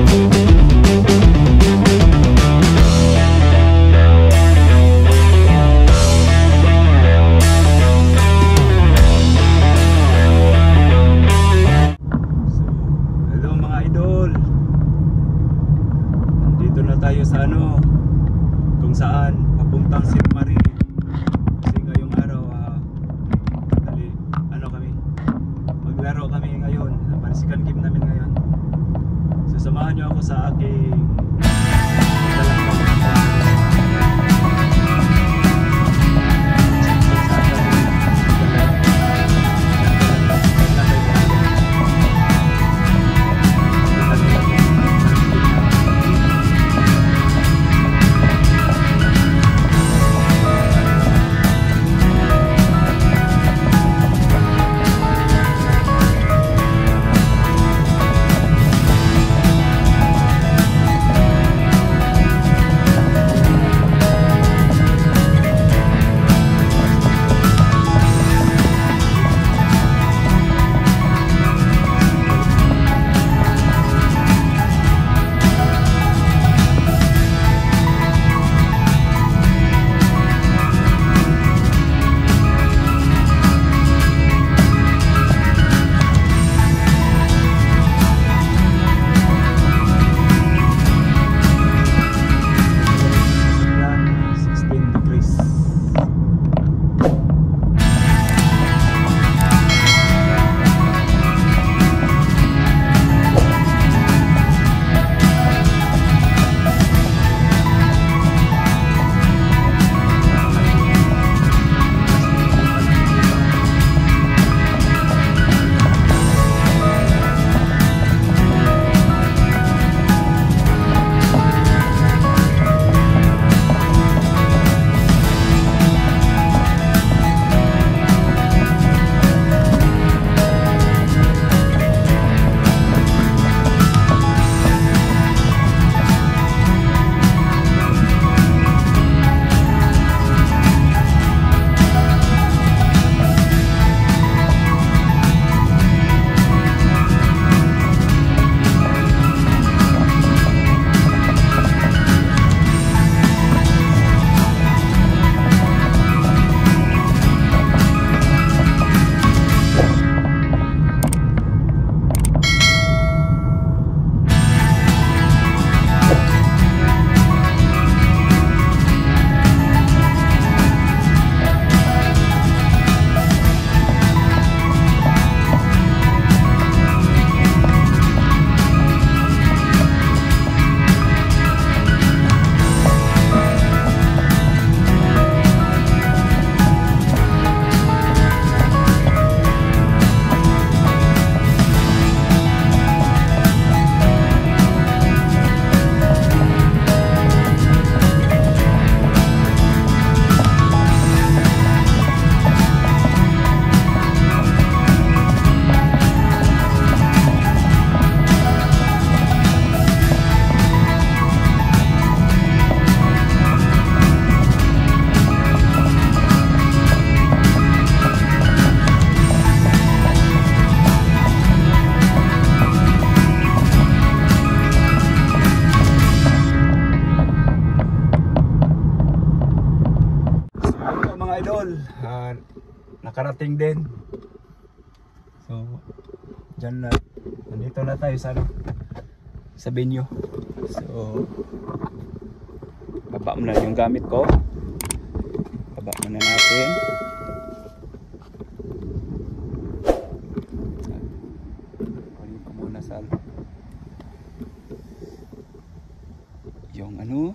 Tayo sa kung saan papuntang St. Marie kasi ngayong araw kami maglaro kami ngayon, second game namin ngayon, so samahan nyo ako sa aking nakarating din. So dyan na, nandito na tayo sa venue. So baba muna yung gamit ko, baba muna natin. Kunin ko muna sa yung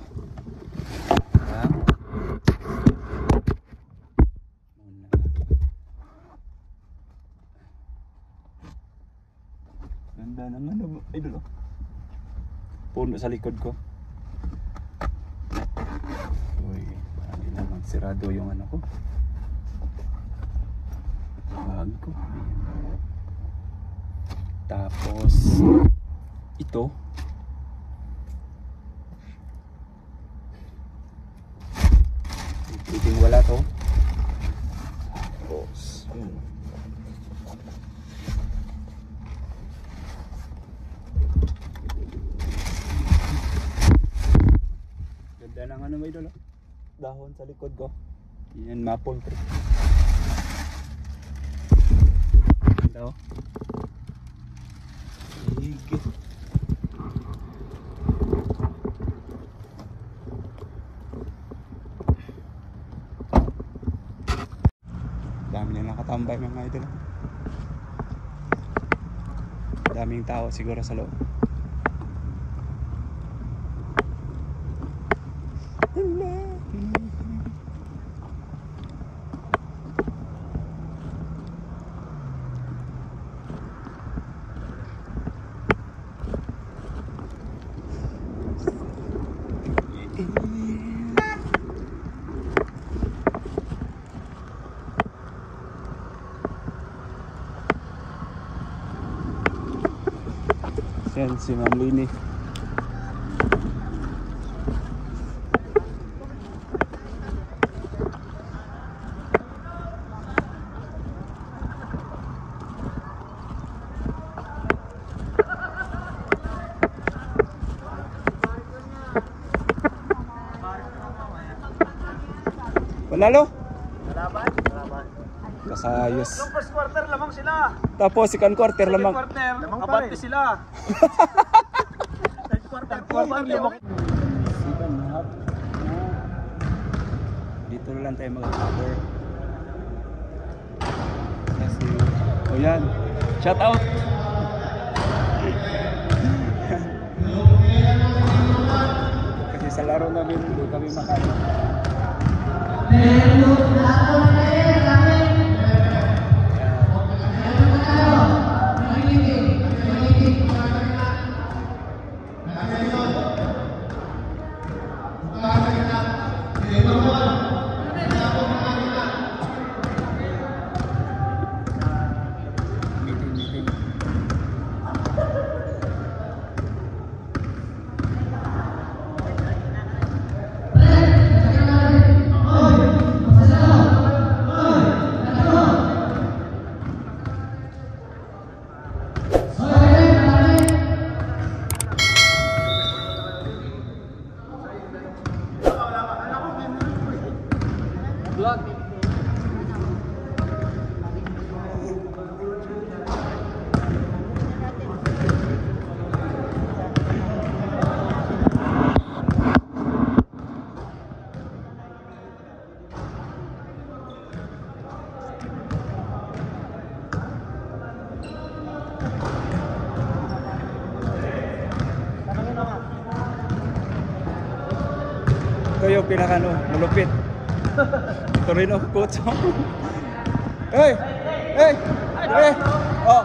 ganda ng idol, puno sa likod ko. Uy, marami namang sirado yung ko, bag ko. Tapos ito pwedeng wala to. Tapos Ilang ano may idol, oh. Dahon sa likod ko. Yan, maple tree. Ganda, oh. Higit. Dami na nakatambay mga idol. Daming tao siguro sa loob. Yan si Ma'am Lini. Panalo? Laban. Kasayos. Yung first quarter lamang sila. Tapos second quarter Second lamang. quarter, abante sila. Third quarter, lamang. Dito lang tayo mag-cover. Kasi, oh yan. Shout out. Kasi sa laro namin, doon kami makain. Ito yung pinakano, malupit. Torino Kuto. Hey! Hey! Hey! Oh!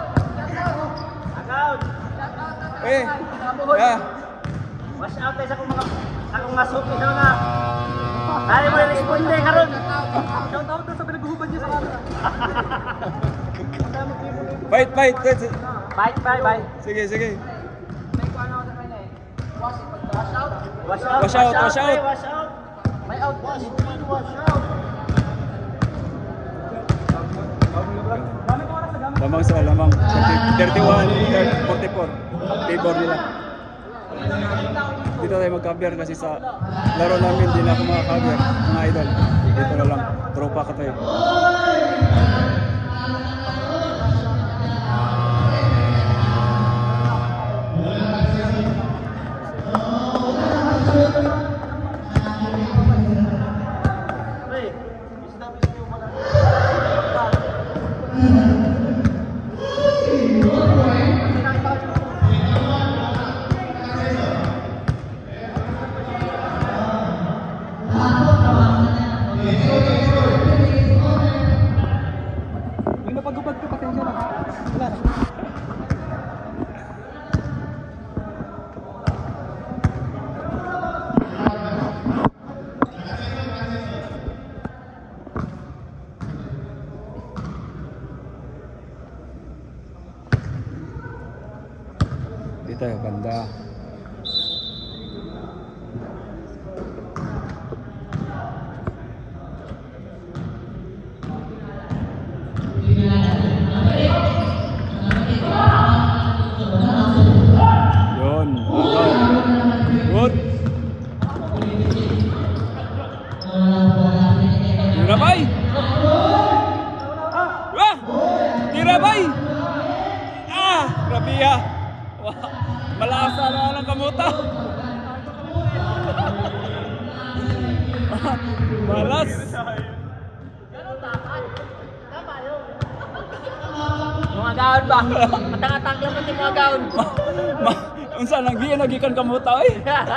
Hey! Yeah! Wash out tayo sa akong masuki daw na. Ay mo responde karon. Shout out sa pinaghuhuban niyo sa camera. Fight! Bye. Sige. May kuan ako sa kanya eh. Wash out. Wash out. May out. Wash out. Lamang sa 31, 44. Favor nila. Dito tayo mag-cover kasi sa laro namin din ako maka-cover, mga idol. Dito na lang, tropa ka tayo. Yung napagupag ko, pasensya na. Wala na. Dito tayo, banda. Yun, good. Grabiya. Malasa na lang kamuta. Malas. Mga gaon ba? Matang-atang lang natin mga gaon. Unsa nagikan kamuta oy?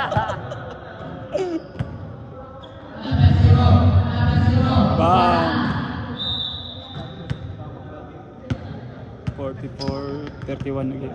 Bang. 44-31 lagi.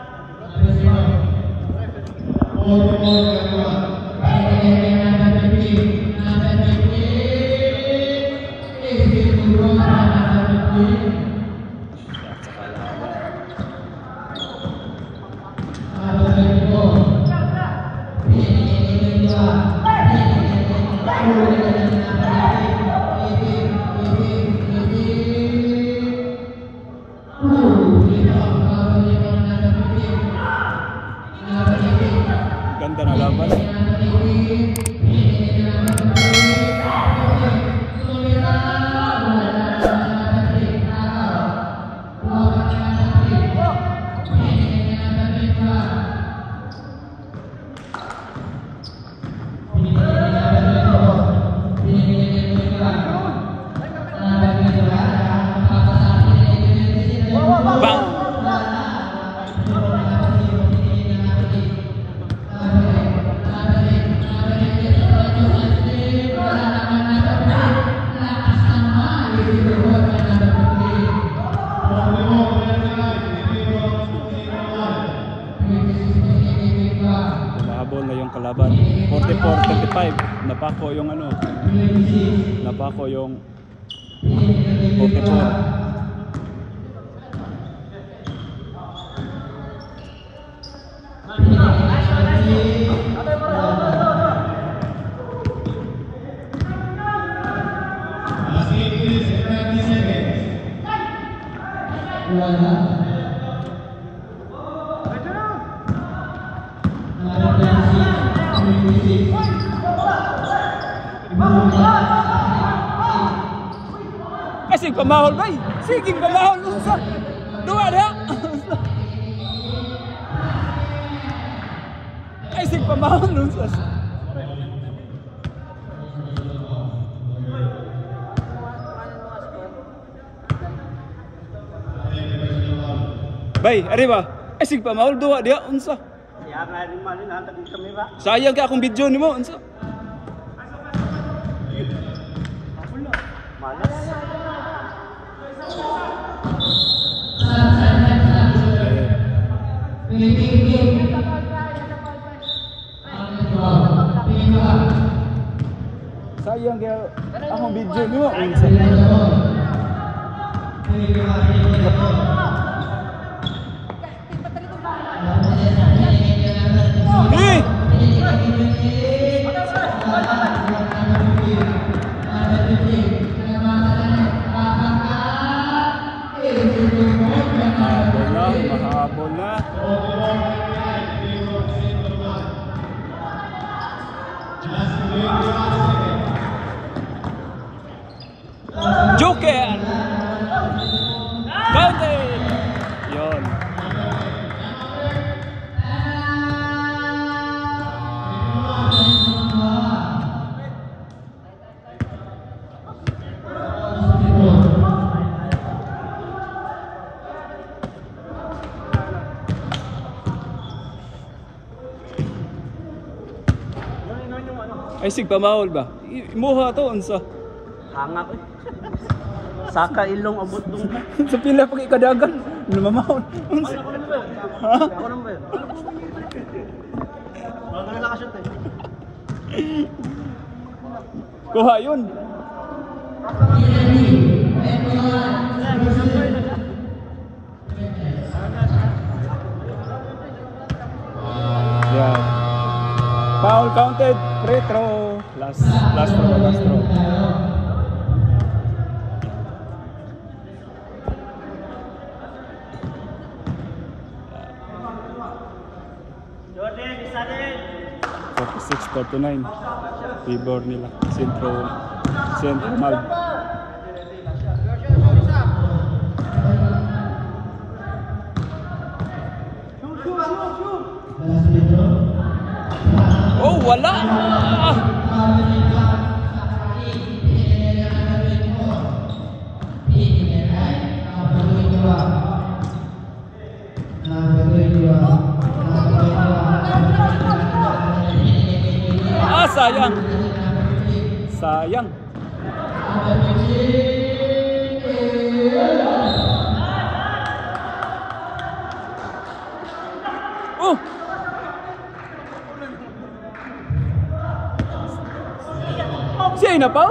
Ganda na laban. Bang! Habol na yung kalaban. 44-35. Napako yung ano. Napako yung 44. Sige pamahol bay. Sige pamahol unsa. Dua dah. Sige pamahol unsa. Bay, arriba. Sige pamahol dua dia unsa. Ya nga rin malin hantag ng kamera. Sayang ka akong video nimo unsa. Malas. Sayang kaya akong video nimo unsa. Hey! Mahabol na. Joker! Counted! Yun. Ay sig pamahol ba? Imuha to unsa? Hangak eh. Saka ilong abot dong. Sa pila pag ikadagan, lumamahol. Unsa? Ako naman ba? Ha? Ako naman ba? Bago na nakashoot eh. Kuha yun. Yeah. Foul counted, free throw. Last throw. Jordan, isa din. 46-39. Favor nila. Centro Mal. Oh, wala! Sayang. Sayang. Oh. Siya na Paul?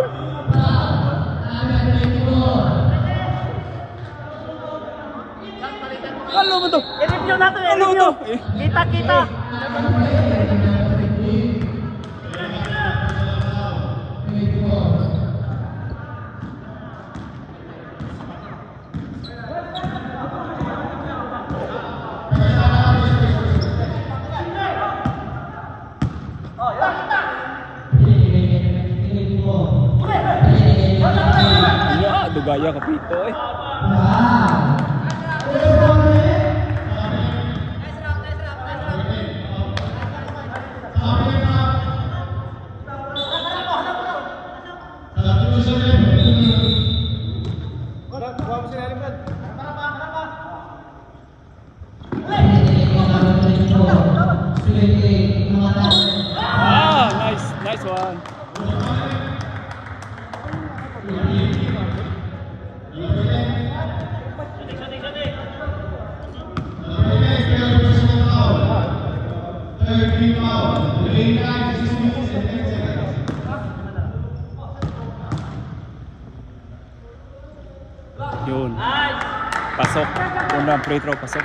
Ano mo to? I-review natin, Ano i-review. to? Kita. Ya, dugaya kapito eh. Nice one. Yun. Pasok. Unang free throw, pasok.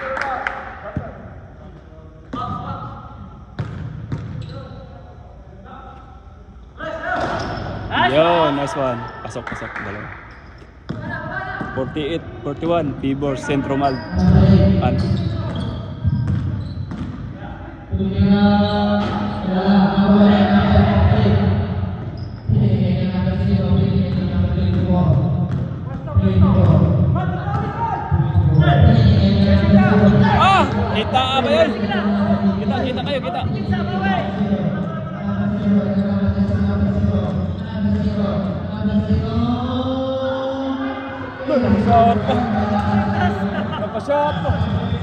Yun, nice one. Pasok. Dalawa. 48-41. Pibor, Centromal. Kita ba yun? Kita kayo, kita. Napashot po.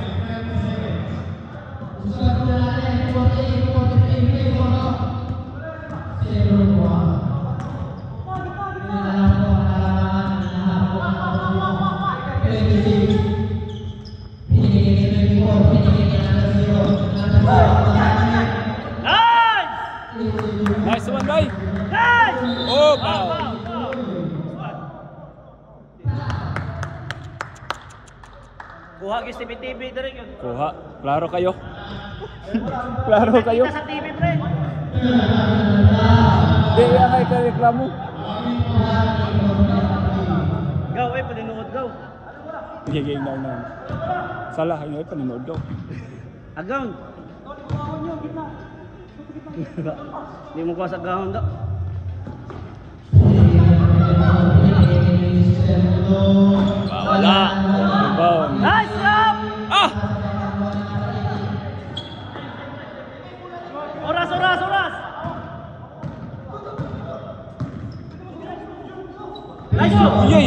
Nice one, guy. Nice. Oh, wow. Kuha gis TV direk yun. Kuha. Klaro kayo. Klaro kayo. Kita sa TV pre. Di yan ay kareklamo. Gaw eh palinuod gaw. Giging na. Salah ay paninuod daw. Agaw. Hindi mo kuha sa gahon daw. Wala. Rebound. Nice job! Ah! Oras! Nice job! Yay!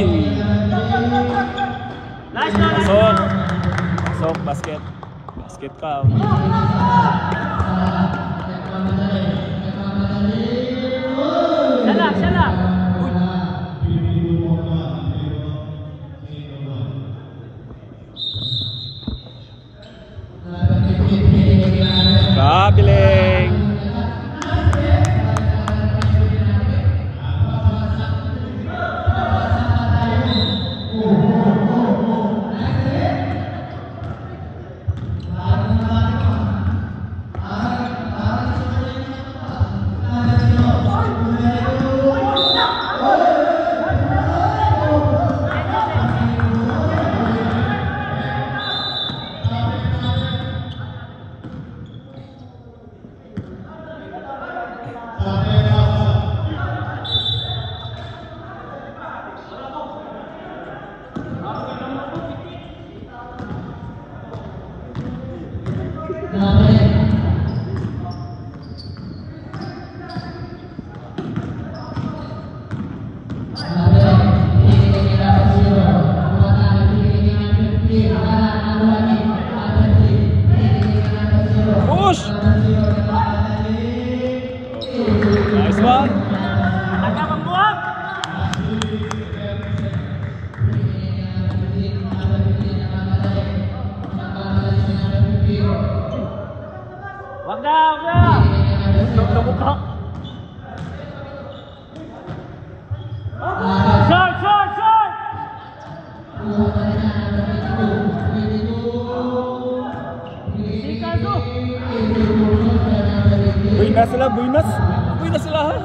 Nice job! Pasok, basket. Basket ka. Siya lang! Kabiling. Push! Nice one! Agak membuang. Wag na, wag na. Lumukok. Short, short, short. Sikado. Buinas sila, buinas! Buinas sila ha!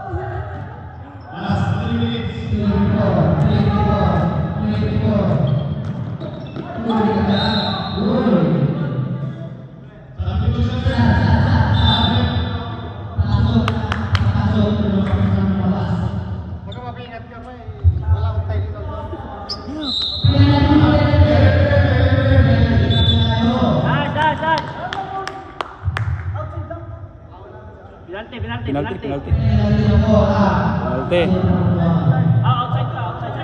Penalti. Penalti. Penalti. Outside ka, outside.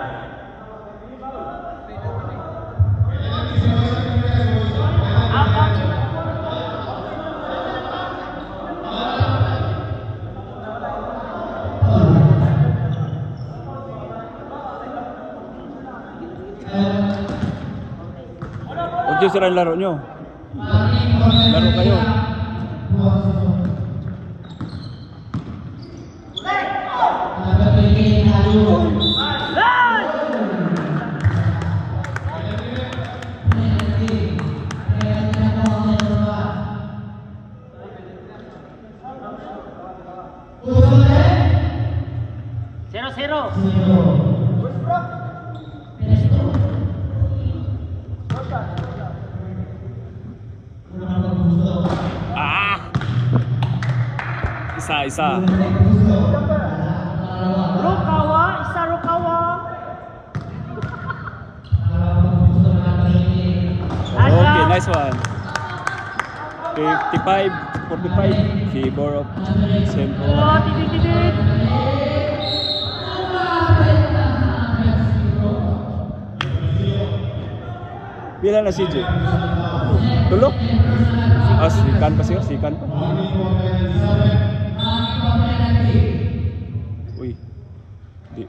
Out. Huwag niyo sira yung laro nyo. Laro kayo. Zero. Ah! Isa. Rukawa. Okay, nice one. 45. Favor of Central. Oh, titik. Pila na si CJ? Tulo? Ah, sikan pa siya, sikan pa. Uy. Di.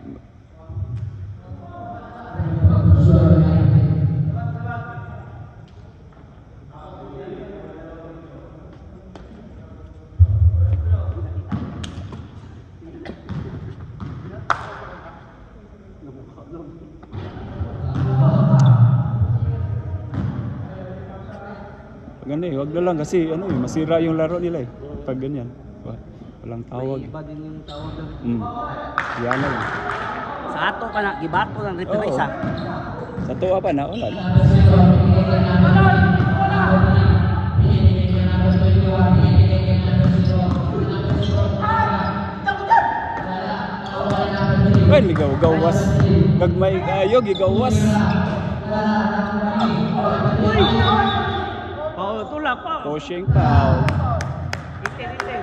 Ganun eh, wag na lang kasi ano eh, masira yung laro nila eh. Pag ganyan. Walang tawag. Iba din yung tawag doon. Yan na lang. Sa ato pa na, gibato ng referee Oo. isa. Sa tuwa pa na, wala na. Wen gawas. Gagmay kayo gigawas. Oh, tulak pa. Pushing foul. Inte.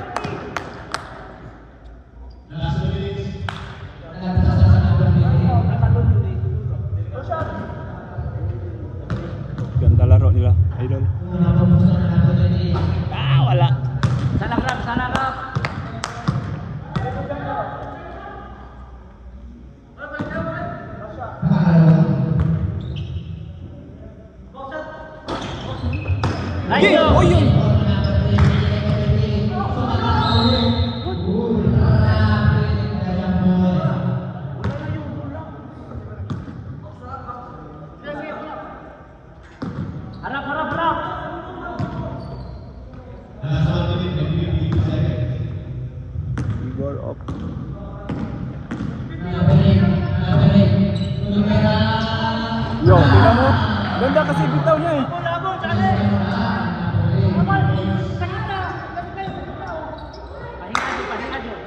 Ganda laro nila, idol. Wala. Sana rap. Ayo. Harap. Igor up. Yo, tingnan mo. Ganda kasi bitaw niya eh. Lago, tsaka. Kamal, sakit na. Pahinga dyan.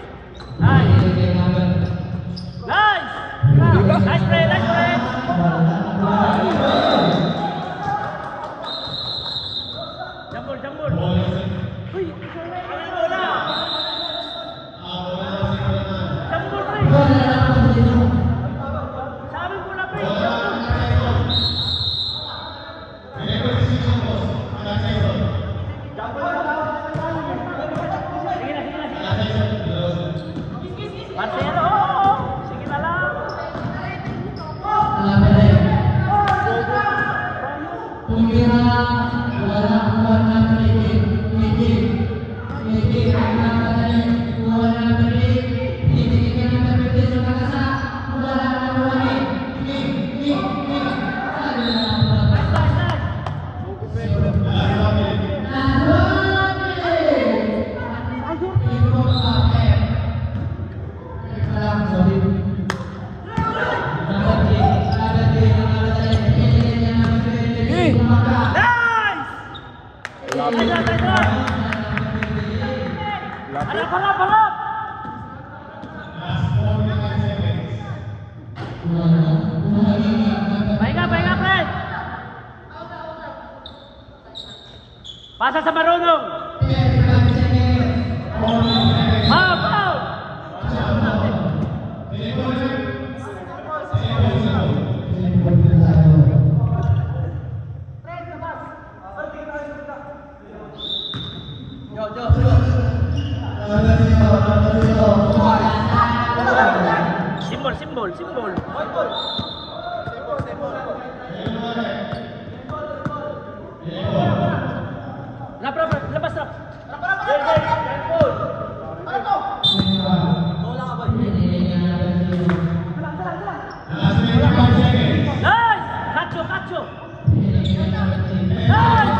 Nice! Nice play. Jambol. Marcelo, sige na lang. Harap! Pahinga, Fred! Pasa sa marunong! Foul! Simbol. Labas. Nice! Cacho! Nice!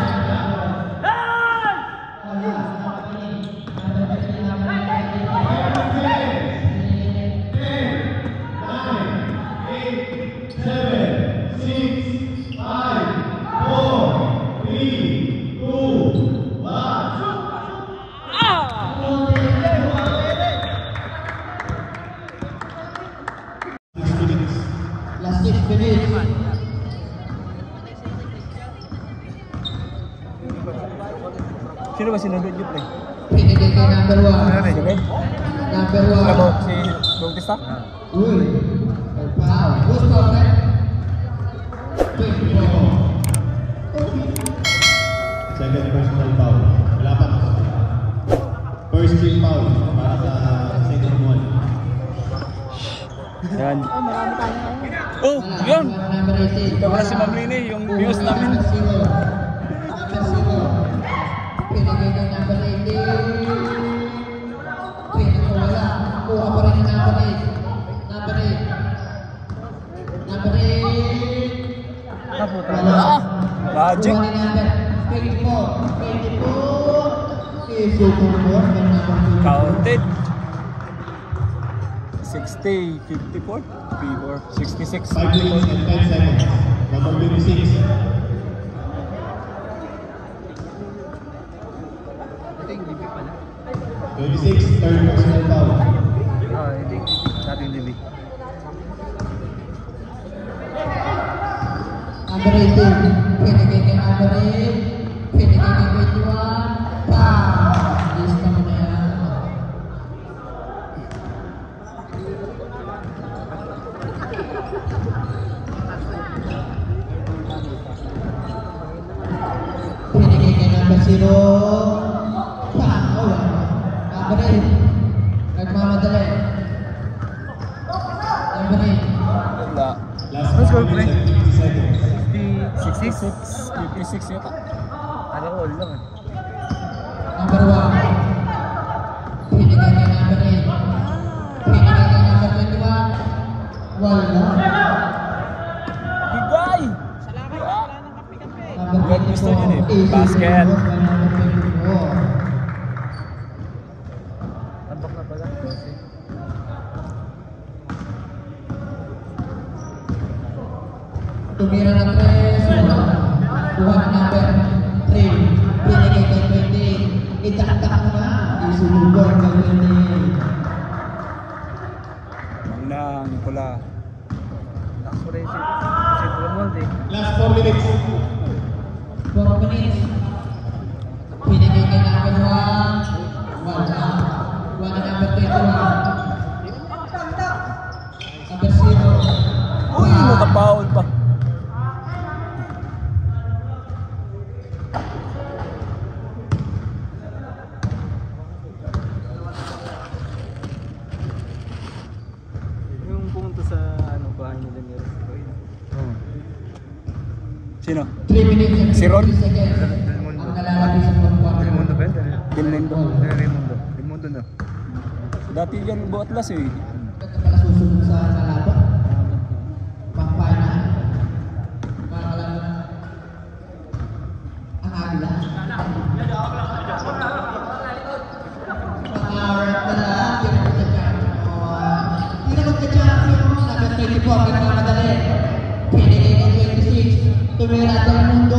Last 6 minutes. Sino ba sinunod yun eh? Pinigay kay number 1. Sige. Number 1. Ano si Bautista? Uy. Foul. Who's correct? Second personal foul. Wala pa. First team foul para sa second one. Yan. Oh, yun! Number 18. Ikaw pala si Ma'am Lini, yung views namin. Number 0. Pinigay kay number 18. Pinakawala. Kuha pa rin ang number 8. Number 8. Number 8. Wala. Magic. Kuha ni number 24. 24. Isutumor. Counted. 60, 54, 66, 5 minutes and 10 seconds. Number 26. I think DB pala. 26, third personal foul. I think natin DB. Number 18. Pinigay kay number 8. Pinigay kay 21. Lista mo na yan. Pinigay kay number 0. Number 8. Nagmamadali. Number 8. Wala. Last Let's go, 4 play. minutes and 50 seconds. 56 yata. Alam ko, all lang eh. Number 1. Pinigay kay number 8. Pinigay kay number 21. Wala. Bigay! Number Good, gusto 24. yun eh. Easy Basket. number 24. Tambak na pala. Tumira ng 3. Kuha ng number 3. Pinigay kay 28. Itaktak mo na. Isulubor kay 28. Unang pula. Last 4 minutes. 4 minutes. Pinigay kay number 1. Sino? 3 minutes and Si Ron? 50 seconds. Ang nalalagay sa fourth quarter. Raimundo ba yun? Delmundo. Raimundo. Raimundo na. Dati yan Buatlas eh. Ito pala susunod sa kalaban. Pang-final. Mga kalaban. Ang Agila. Pang-award na lang. Hindi na magka-champion. Number 34, pinakamadali. PDA 26. Tumira Del Mundo.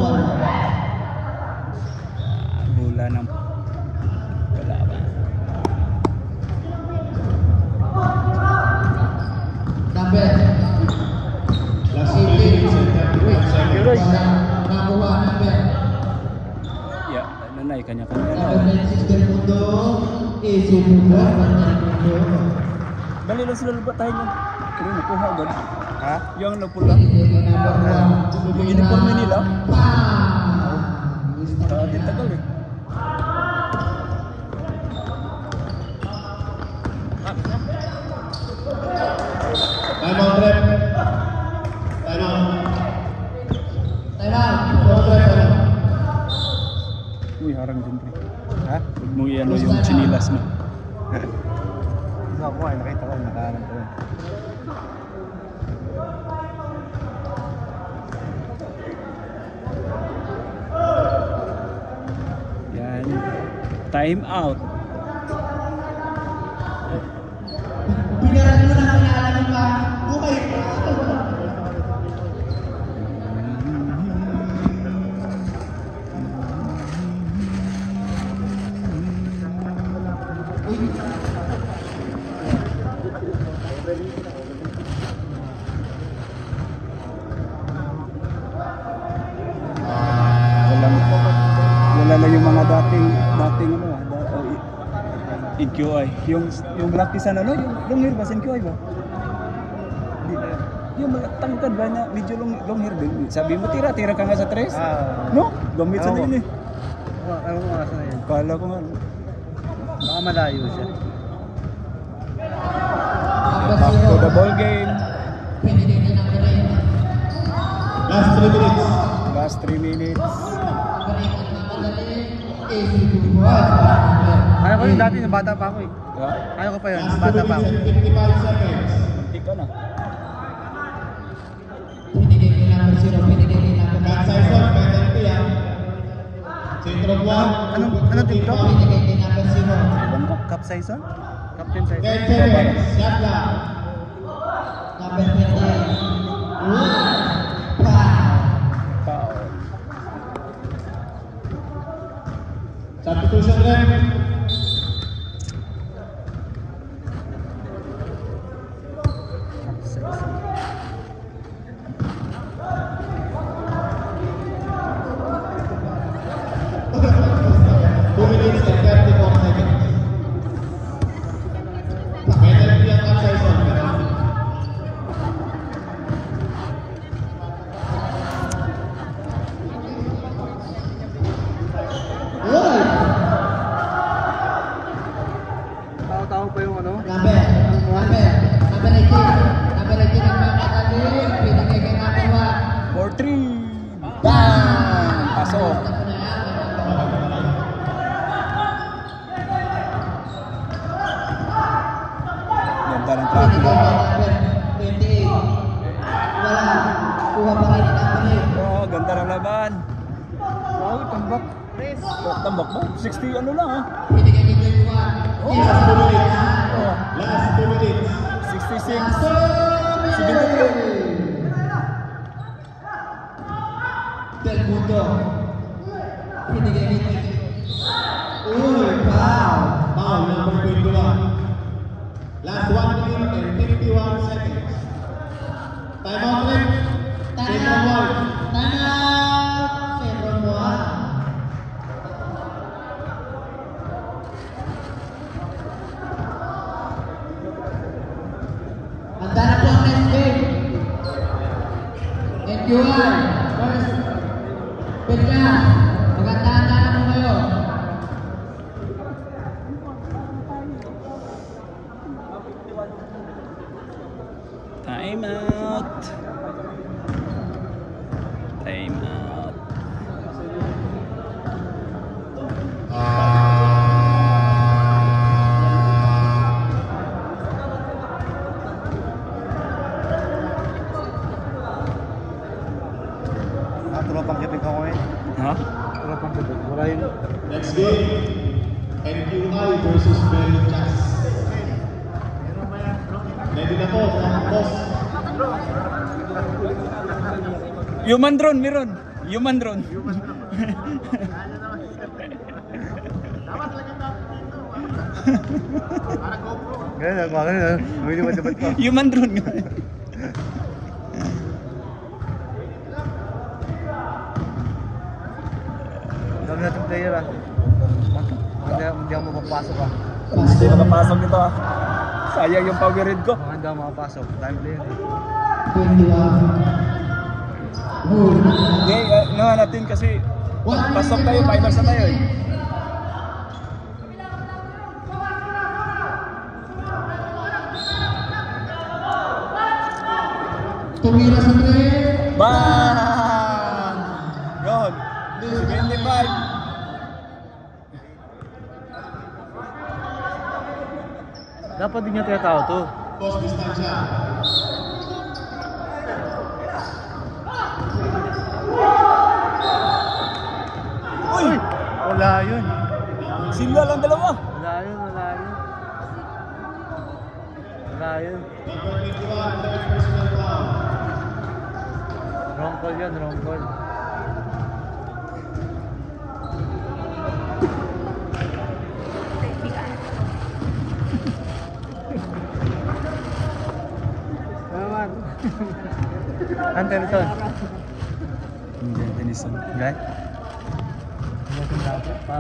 Bola ng kalaban. Number Last 3 minutes and 35 seconds. nakuha number Ya, ano na kanya-kanya na. number 26 Del Mundo. Easy to go. Del Mundo. Dali lang sila lupa tayo niyan. Pero nakuha agad. Ha? Yung napula. Yung uniform nila. Di tagal eh. Time out, rep. Time out. Time out. Uy, harang dyan pre. Ha? Huwag mo yan yung chinilas mo. Hindi ako ay nakita ko. Nakaharap ko yun. Yan. Time out. Binaran mo na pinaalam ka. Bukay. Wala na yung mga dating ano EQI. Yung practice ano, yung hair ba? EQI ba? Di, yung mga tangkad ba na medyo long hair din. Sabi mo tira ka nga sa tres? No? Gamit sa yun eh. Ewan ko nga saan na yan. Kala ko nga. Baka malayo siya. Back to the ball game. Last 3 minutes. Last 3 minutes. Ayaw ko yung dati, nung bata pa ako eh. Ha? Ayaw ko pa yun, Last nung 2 bata pa ako. minutes and 55 seconds. Hindi ka na. Cut size on, penalty ah. Central 1. Anong team to? Ilan ko? Cup Saison? Captain 10 Saison? seconds. Shot clock. Foul. Substitution rep. Cup Saison. Minutes and 34 seconds. Penalty ang cut size on. Penalty. Tao-tao pa yung ano? Number 18 ang magkakalim. Pinigay kay number 4-3. Bang! Pasok. Ganda ng 1. traffic. Pinigay kay number 28. Wala. Kuha pa rin ang number 8. Oh, ganda ng laban. Wow, tambak. Tambak ba? 60 ano lang ah. Pinigay kay 21. Last 2 minutes. Last 2 minutes. 66. 73. Del Mundo. Pinigay kay foul. Foul number 21. Last 1 minute and 51 seconds. Time out rep. Central 1. Time out. Central 1. Handa na po ang next game. NQI. First. Pedra. Magandaan na mo kayo. Time out. Time Next game, NQI versus Belchas. Ready na po, boss. Human drone, meron. Human drone. Ganun, ganun. Lumilipad-lipad pa. Human drone nga. Dami natin player ah. Hindi ako mapapasok ah. Hindi makapasok ito ah. Sayang yung power read ko. Hindi ako makapasok. Time player eh. 21. Rule. Hindi, natin kasi pasok tayo, finals na tayo eh. Tumira sa 3. Bang! Yun. 25. Dapat din niya tinatao to. Boss, distansya. Uy! Wala yun. Sila lang dalawa. Wala yun, wala yun. Wala yun. Number 21, third personal foul. Wrong call yan, wrong call. Naman. Antelson. Hindi, Denison. Gay? Pap.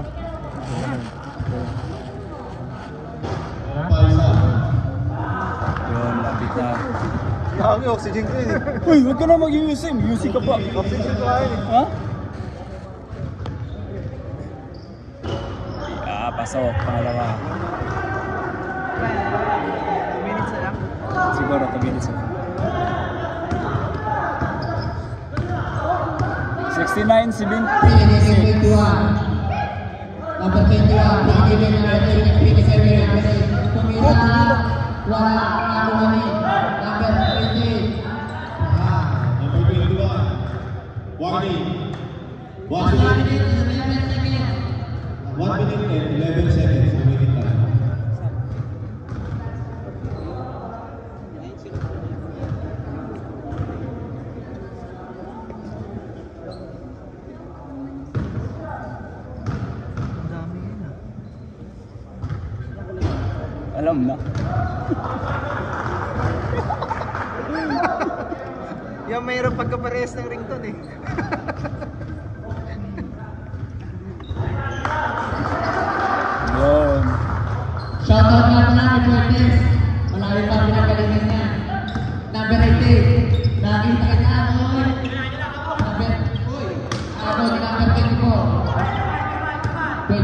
Paisa. Yun, lapit na. Nakami oxygen ko yun eh. Uy, huwag ka na mag-UC. UC ka pa. Oxygen ko ayun eh. Ha? Ah, pasok. Pangalawa. Minutes na lang. Siguro, 2 minutes. 69-76. Pinigil 21. Number 21. Pinigil number 27. Number 8. Tumira na. Wala. Nakuha ni number 20. Number 21. Warning. 1 minute. 1 minute and 11 seconds remaining time. Ang dami yun ah. Alam na. Yung mayroong pagkaparehas ng ringtone eh. Yun. Shoutout nga pala ni Fuertes. Malayo pa pinagalingan niya. Number 18. Nakita kita ako. Number, uy. Ako, number 24.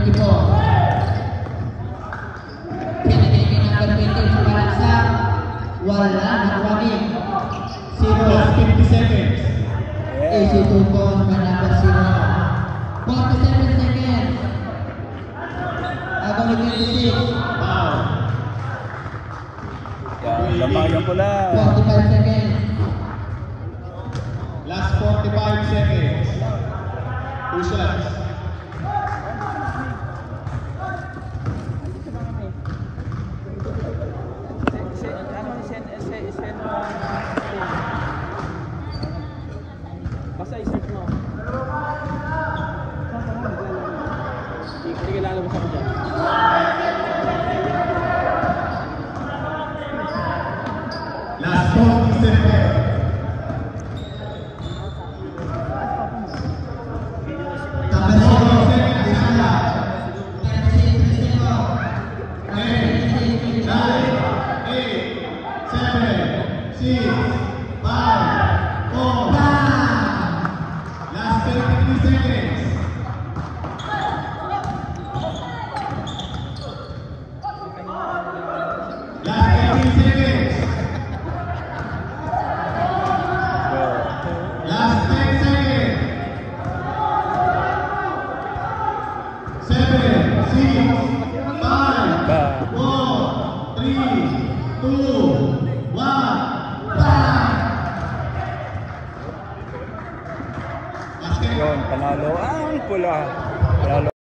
24. Pinigil number 20. Sumalaksak. Wala. Nakuha ni. Last 50 seconds. Easy to go by number 0. 47 seconds. Ako ni 26. Foul. Yan, lamayan ko lang. 45 seconds. Last 45 seconds. 2 shots. Basta i-search mo. Hindi lalabas ako dyan. Last 40 seconds. Number 0 seconds. Isala. 'Yon, panalo ang pula. Panalo